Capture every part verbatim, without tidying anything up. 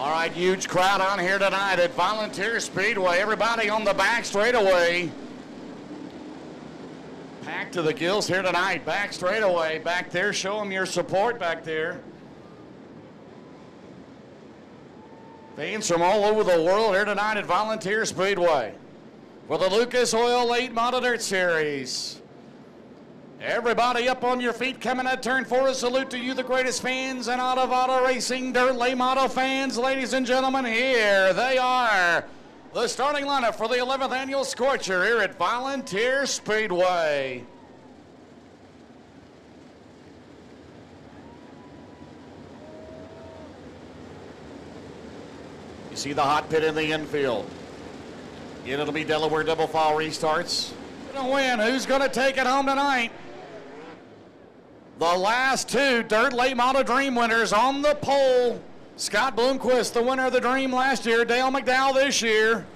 All right, huge crowd on here tonight at Volunteer Speedway. Everybody on the back straightaway. Packed to the gills here tonight. Back straightaway. Back there, show them your support back there. Fans from all over the world here tonight at Volunteer Speedway for the Lucas Oil Late Model Dirt Series. Everybody up on your feet coming at turn four. A salute to you, the greatest fans and out of auto racing dirt late model fans. Ladies and gentlemen, here they are. The starting lineup for the eleventh annual Scorcher here at Volunteer Speedway. You see the hot pit in the infield. And it'll be Delaware double file restarts. Gonna win. Who's gonna take it home tonight? The last two Dirt Late Model Dream winners on the pole. Scott Bloomquist, the winner of the Dream last year. Dale McDowell this year.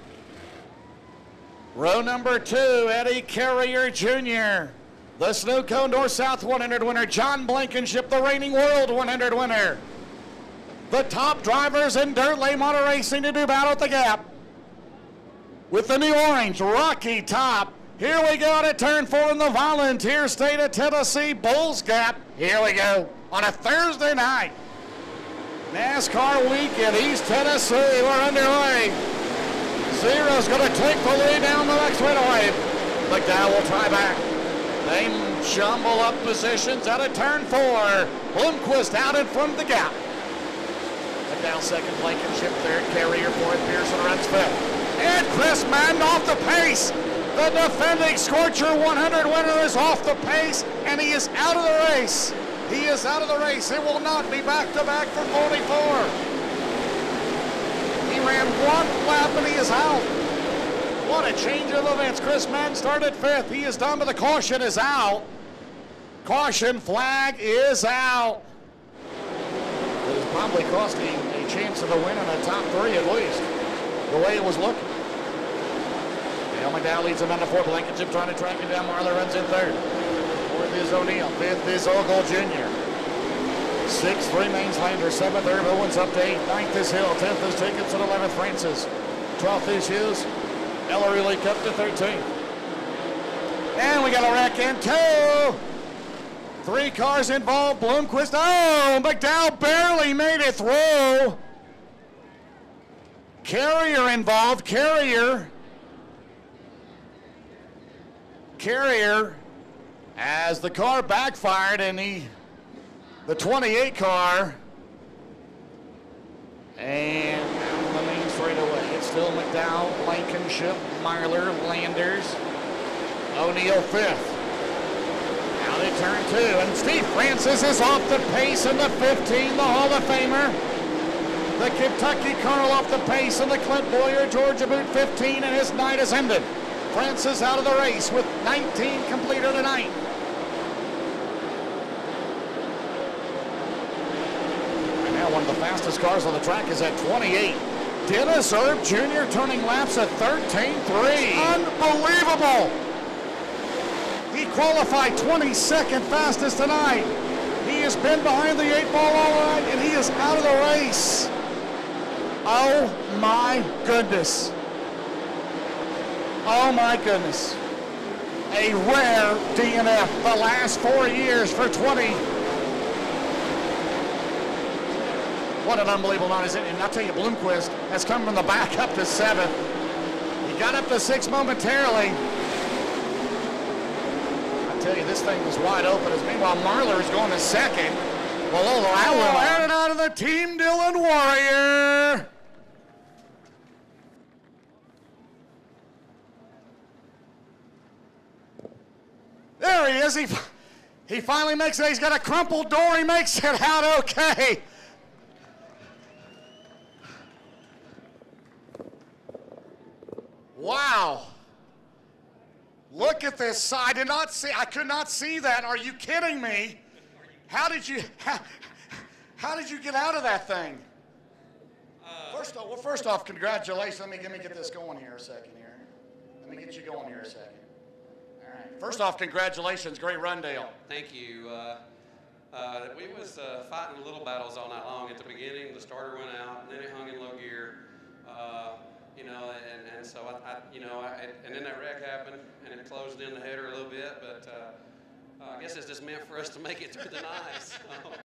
Row number two, Eddie Carrier Junior The Snow Cone North-South one hundred winner. John Blankenship, the reigning World one hundred winner. The top drivers in Dirt Late Model Racing to do battle at the gap. With the new orange, Rocky Top. Here we go to turn four in the Volunteer State of Tennessee Bulls Gap. Here we go on a Thursday night. NASCAR week in East Tennessee. We're underway. Zero's going to take the lead down the next straightaway. McDowell will try back. They jumble up positions out of turn four. Bloomquist out in front of the gap. McDowell second, Blankenship third, Carrier fourth, Pearson runs fifth. And Chris Madden off the pace. The defending Scorcher one hundred winner is off the pace, and he is out of the race. He is out of the race. It will not be back-to-back for forty-four. He ran one lap, and he is out. What a change of events. Chris Madden started fifth. He is done, but the caution is out. Caution flag is out. It has probably cost him a chance of the win in the top three at least, the way it was looking. Dale McDowell leads him on the four. Blankenship trying to track him down. Marler runs in third. Fourth is O'Neill. Fifth is Ogle Junior Sixth, remains Lander. Seventh, Herb Owens up to eighth. Ninth is Hill. Tenth is Jacobson. Eleventh, Francis. Twelfth is Hughes. Ellery Leak up to thirteenth. And we got a wreck in two. Three cars involved. Bloomquist. Oh, McDowell barely made it through. Carrier involved. Carrier. Carrier, as the car backfired and the the twenty-eight car, and down the main straightaway. It's still McDowell, Blankenship, Marler, Landers, O'Neill fifth. Now they turn two, and Steve Francis is off the pace in the fifteen, the Hall of Famer. The Kentucky Colonel off the pace in the Clint Boyer Georgia Boot fifteen, and his night has ended. Francis out of the race with nineteen completed tonight. Right now, one of the fastest cars on the track is at twenty-eight. Dennis Erb Junior turning laps at thirteen three. Unbelievable! He qualified twenty-second fastest tonight. He has been behind the eight ball all night, and he is out of the race. Oh my goodness. Oh my goodness. A rare D N F the last four years for twenty. What an unbelievable night, isn't it? And I'll tell you, Bloomquist has come from the back up to seventh. He got up to six momentarily. I tell you, this thing was wide open. As meanwhile, Marler is going to second. Below the line. Added out of the Team Dillon Warrior. There he is. He, he finally makes it. He's got a crumpled door. He makes it out okay. Wow. Look at this. I did not see, I could not see that. Are you kidding me? How did you, how, how did you get out of that thing? Uh, first off, well, first off, congratulations. Let me, let me get this going here a second here. Let me get you going here a second. All right. First off, congratulations. Great run, Dale. Thank you. Uh, uh, we was uh, fighting little battles all night long. At the beginning, the starter went out, and then it hung in low gear. Uh, you know, and, and so I, I you know, I, and then that wreck happened, and it closed in the header a little bit. But uh, uh, I guess it's just meant for us to make it through the night. So.